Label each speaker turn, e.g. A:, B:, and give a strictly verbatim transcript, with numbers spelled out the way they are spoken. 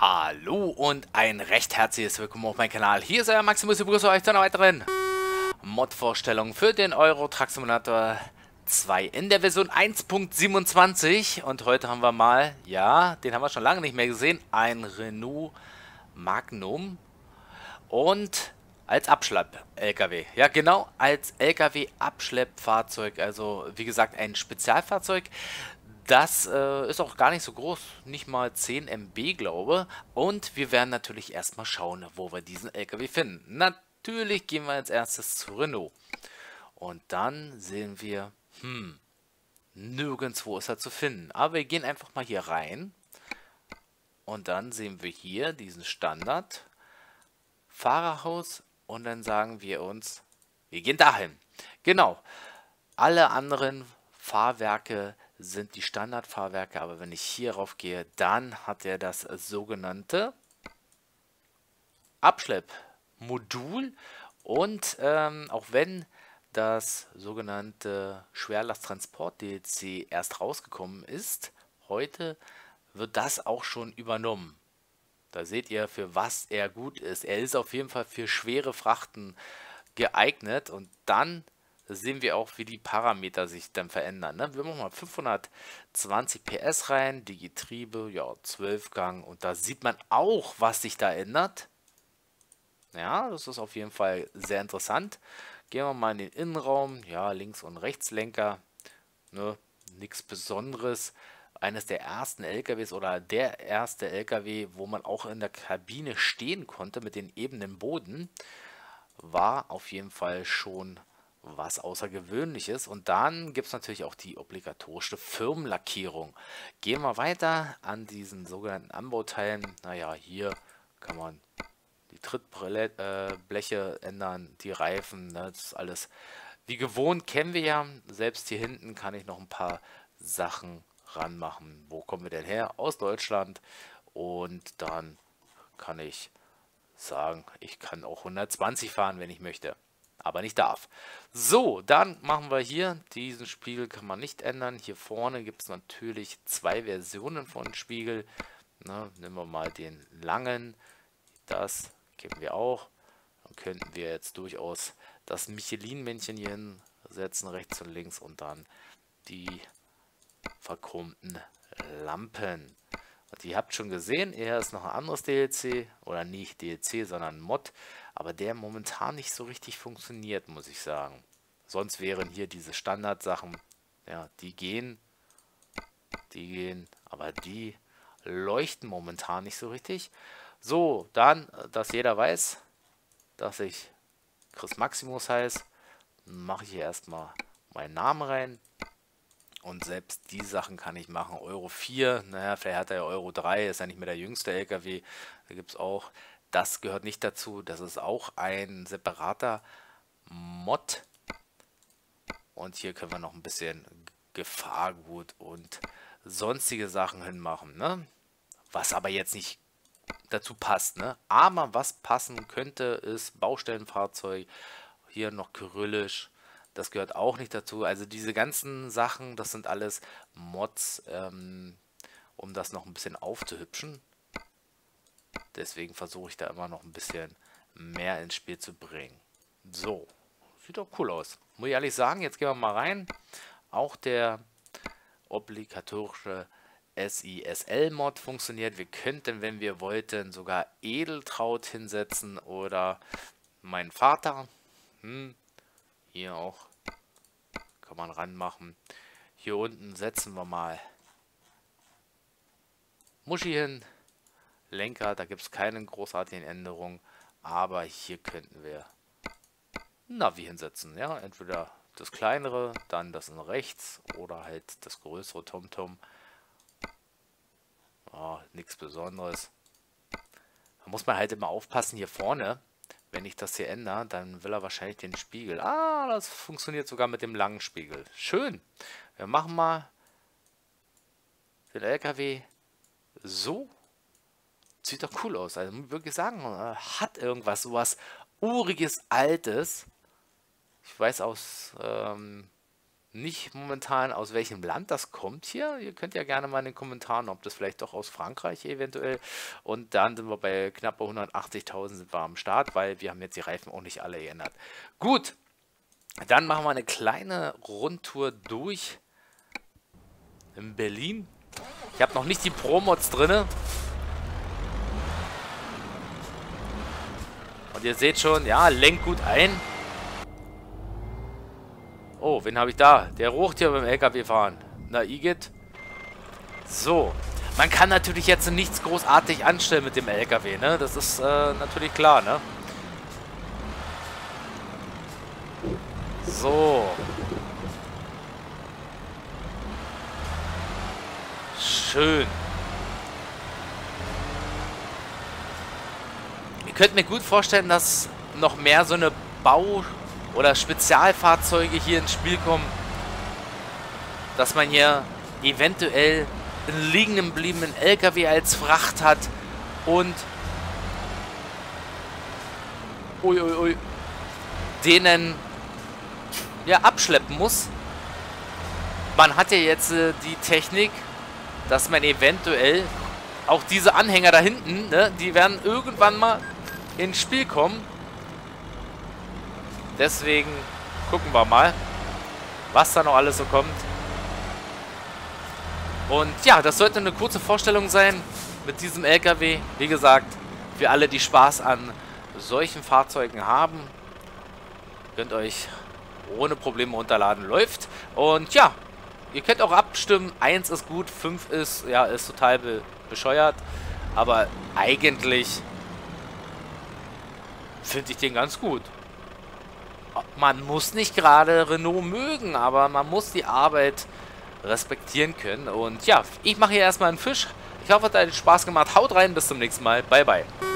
A: Hallo und ein recht herzliches Willkommen auf meinem Kanal. Hier ist euer Maximus, ich begrüße euch zu einer weiteren Mod-Vorstellung für den Euro Truck Simulator zwei in der Version eins Punkt siebenundzwanzig. Und heute haben wir mal, ja, den haben wir schon lange nicht mehr gesehen, ein Renault Magnum und als Abschlepp-L K W. Ja, genau, als L K W-Abschleppfahrzeug. Also, wie gesagt, ein Spezialfahrzeug. Das äh, ist auch gar nicht so groß, nicht mal zehn Megabyte, glaube. Und wir werden natürlich erstmal schauen, wo wir diesen L K W finden. Natürlich gehen wir als erstes zu Renault. Und dann sehen wir, hm, nirgendwo ist er zu finden. Aber wir gehen einfach mal hier rein. Und dann sehen wir hier diesen Standard Fahrerhaus. Und dann sagen wir uns, wir gehen dahin. Genau. Alle anderen Fahrwerke sind die Standardfahrwerke, aber wenn ich hier rauf gehe, dann hat er das sogenannte Abschleppmodul. Und ähm, auch wenn das sogenannte Schwerlasttransport-D L C erst rausgekommen ist, heute wird das auch schon übernommen. Da seht ihr, für was er gut ist. Er ist auf jeden Fall für schwere Frachten geeignet und dann sehen wir auch, wie die Parameter sich dann verändern. Ne? Wir machen mal fünfhundertzwanzig P S rein, die Getriebe, ja, zwölf Gang und da sieht man auch, was sich da ändert. Ja, das ist auf jeden Fall sehr interessant. Gehen wir mal in den Innenraum, ja, Links- und Rechtslenker, ne, nichts Besonderes. Eines der ersten L K Ws oder der erste L K W, wo man auch in der Kabine stehen konnte mit den ebenen Boden, war auf jeden Fall schon was Außergewöhnliches. Und dann gibt es natürlich auch die obligatorische Firmenlackierung. Gehen wir weiter an diesen sogenannten Anbauteilen. Naja, hier kann man die Trittbleche äh, ändern, die Reifen, ne, das ist alles wie gewohnt, kennen wir ja. Selbst hier hinten kann ich noch ein paar Sachen ranmachen. Wo kommen wir denn her? Aus Deutschland. Und dann kann ich sagen, ich kann auch hundertzwanzig fahren, wenn ich möchte, aber nicht darf. So, dann machen wir hier, diesen Spiegel kann man nicht ändern. Hier vorne gibt es natürlich zwei Versionen von Spiegel. Na, nehmen wir mal den langen, das kennen wir auch. Dann könnten wir jetzt durchaus das Michelin-Männchen hier hinsetzen, rechts und links, und dann die verchromten Lampen. Und ihr habt schon gesehen, hier ist noch ein anderes D L C, oder nicht D L C, sondern Mod, aber der momentan nicht so richtig funktioniert, muss ich sagen. Sonst wären hier diese Standardsachen, ja, die gehen, die gehen, aber die leuchten momentan nicht so richtig. So, dann, dass jeder weiß, dass ich Chris Maximus heiße, mache ich hier erstmal meinen Namen rein. Und selbst die Sachen kann ich machen. Euro vier, naja, vielleicht hat er ja Euro drei, ist ja nicht mehr der jüngste L K W. Da gibt es auch, das gehört nicht dazu. Das ist auch ein separater Mod. Und hier können wir noch ein bisschen Gefahrgut und sonstige Sachen hinmachen, ne? Was aber jetzt nicht dazu passt, ne? Aber was passen könnte, ist Baustellenfahrzeug. Hier noch kyrillisch. Das gehört auch nicht dazu. Also diese ganzen Sachen, das sind alles Mods, ähm, um das noch ein bisschen aufzuhübschen. Deswegen versuche ich da immer noch ein bisschen mehr ins Spiel zu bringen. So, sieht doch cool aus. Muss ich ehrlich sagen, jetzt gehen wir mal rein. Auch der obligatorische S I S L-Mod funktioniert. Wir könnten, wenn wir wollten, sogar Edeltraut hinsetzen oder meinen Vater. Hm. Hier auch kann man ranmachen. Hier unten setzen wir mal Muschi hin. Lenker, da gibt es keine großartigen Änderungen. Aber hier könnten wir Navi hinsetzen. Ja, entweder das kleinere, dann das in rechts oder halt das größere TomTom. Oh, nichts Besonderes. Da muss man halt immer aufpassen hier vorne. Wenn ich das hier ändere, dann will er wahrscheinlich den Spiegel. Ah, das funktioniert sogar mit dem langen Spiegel. Schön. Wir machen mal den L K W so. Sieht doch cool aus. Also muss ich wirklich sagen, hat irgendwas, sowas Uriges, Altes. Ich weiß aus ähm, nicht momentan, aus welchem Land das kommt hier. Ihr könnt ja gerne mal in den Kommentaren, ob das vielleicht doch aus Frankreich eventuell. Und dann sind wir bei knapp hundertachtzigtausend sind wir am Start, weil wir haben jetzt die Reifen auch nicht alle geändert. Gut, dann machen wir eine kleine Rundtour durch in Berlin. Ich habe noch nicht die Pro-Mods drin. Und ihr seht schon, ja, lenkt gut ein. Oh, wen habe ich da? Der ruft hier beim L K W fahren. Na, Igitt. So. Man kann natürlich jetzt nichts großartig anstellen mit dem L K W, ne? Das ist äh, natürlich klar, ne? So. Schön. Ihr könnt mir gut vorstellen, dass noch mehr so eine Bau- oder Spezialfahrzeuge hier ins Spiel kommen, dass man hier eventuell einen liegen gebliebenen L K W als Fracht hat und ui, ui, ui, denen ja abschleppen muss. Man hat ja jetzt äh, die Technik, dass man eventuell auch diese Anhänger da hinten, ne, die werden irgendwann mal ins Spiel kommen. Deswegen gucken wir mal, was da noch alles so kommt. Und ja, das sollte eine kurze Vorstellung sein mit diesem L K W. Wie gesagt, für alle, die Spaß an solchen Fahrzeugen haben, könnt euch ohne Probleme runterladen, läuft. Und ja, ihr könnt auch abstimmen. eins ist gut, fünf ist, ja, ist total be bescheuert. Aber eigentlich finde ich den ganz gut. Man muss nicht gerade Renault mögen, aber man muss die Arbeit respektieren können. Und ja, ich mache hier erstmal einen Fisch. Ich hoffe, es hat euch Spaß gemacht. Haut rein, bis zum nächsten Mal. Bye, bye.